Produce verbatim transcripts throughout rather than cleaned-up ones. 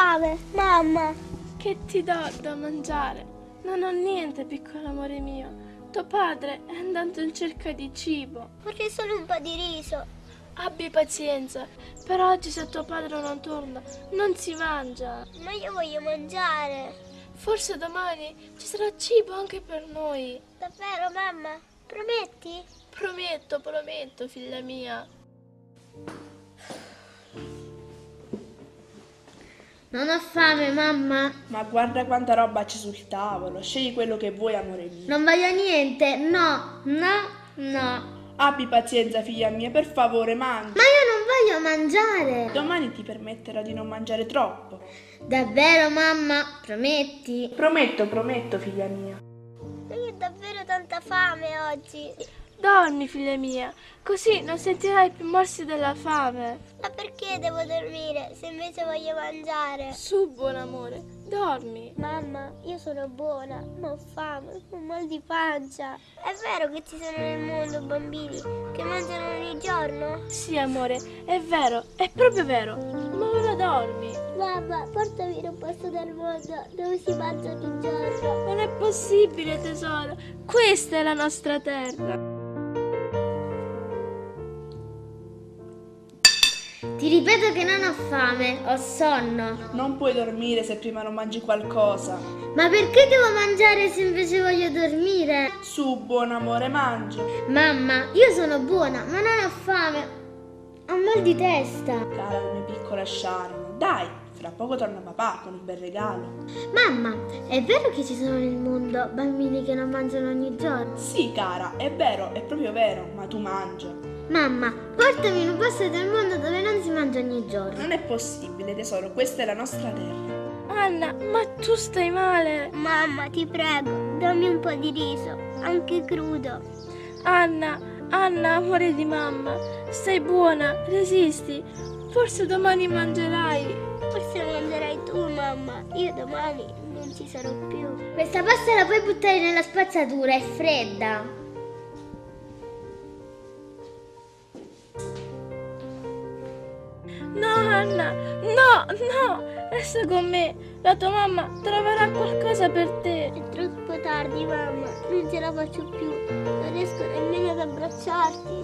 fame, mamma. Che ti do da mangiare? Non ho niente, piccolo amore mio. Tuo padre è andato in cerca di cibo. Vorrei solo un po' di riso. Abbi pazienza, per oggi se tuo padre non torna, non si mangia. Ma io voglio mangiare. Forse domani ci sarà cibo anche per noi. Davvero, mamma? Prometti? Prometto, prometto, figlia mia. Non ho fame, mamma. Ma guarda quanta roba c'è sul tavolo. Scegli quello che vuoi, amore mio. Non voglio niente. No, no, no. Abbi pazienza, figlia mia, per favore, mangia. Ma io non voglio mangiare. Domani ti permetterò di non mangiare troppo. Davvero, mamma? Prometti? Prometto, prometto, figlia mia. Ma io ho davvero tanta fame oggi. Dormi, figlia mia, così non sentirai più morsi della fame. Ma perché devo dormire se invece voglio mangiare? Su, buon amore, dormi. Mamma, io sono buona, ma ho fame, ho mal di pancia. È vero che ci sono nel mondo bambini che mangiano ogni giorno? Sì, amore, è vero, è proprio vero. Ma ora dormi. Mamma, portami in un posto del mondo dove si mangia ogni giorno. Non è possibile, tesoro. Questa è la nostra terra. Ti ripeto che non ho fame, ho sonno. Non puoi dormire se prima non mangi qualcosa. Ma perché devo mangiare se invece voglio dormire? Su, buon amore, mangia. Mamma, io sono buona, ma non ho fame. Ho mal di testa. Cara la mia piccola Sharon, dai, fra poco torna papà con un bel regalo. Mamma, è vero che ci sono nel mondo bambini che non mangiano ogni giorno? Sì, cara, è vero, è proprio vero, ma tu mangia. Mamma, portami in un posto del mondo dove non si mangia ogni giorno. Non è possibile, tesoro, questa è la nostra terra. Anna, ma tu stai male. Mamma, ti prego, dammi un po' di riso, anche crudo. Anna, Anna, amore di mamma, stai buona, resisti. Forse domani mangerai. Forse mangerai tu, mamma. Io domani non ci sarò più. Questa pasta la puoi buttare nella spazzatura, è fredda. No, Anna, no, no, resta con me. La tua mamma troverà qualcosa per te. È troppo tardi, mamma. Non ce la faccio più. Non riesco nemmeno ad abbracciarti.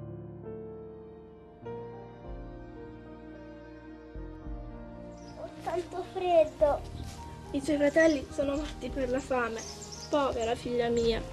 Ho tanto freddo. I tuoi fratelli sono morti per la fame. Povera figlia mia.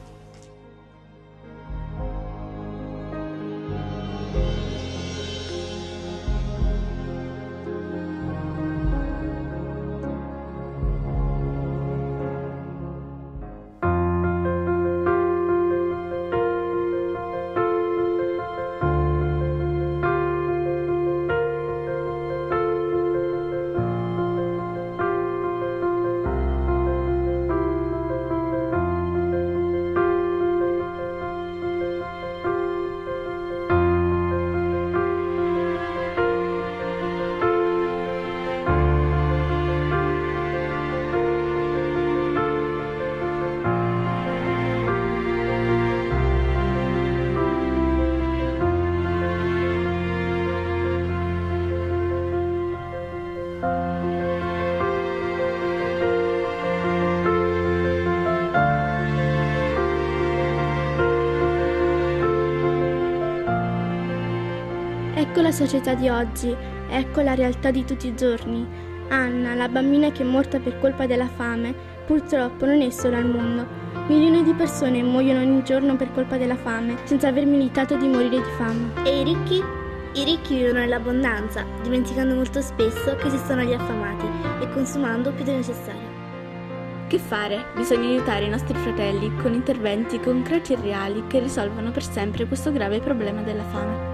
Ecco la società di oggi, ecco la realtà di tutti i giorni. Anna, la bambina che è morta per colpa della fame, purtroppo non è sola al mondo. Milioni di persone muoiono ogni giorno per colpa della fame, senza aver meritato di morire di fame. E i ricchi? I ricchi vivono nell'abbondanza, dimenticando molto spesso che esistono gli affamati e consumando più del necessario. Che fare? Bisogna aiutare i nostri fratelli con interventi concreti e reali che risolvano per sempre questo grave problema della fame.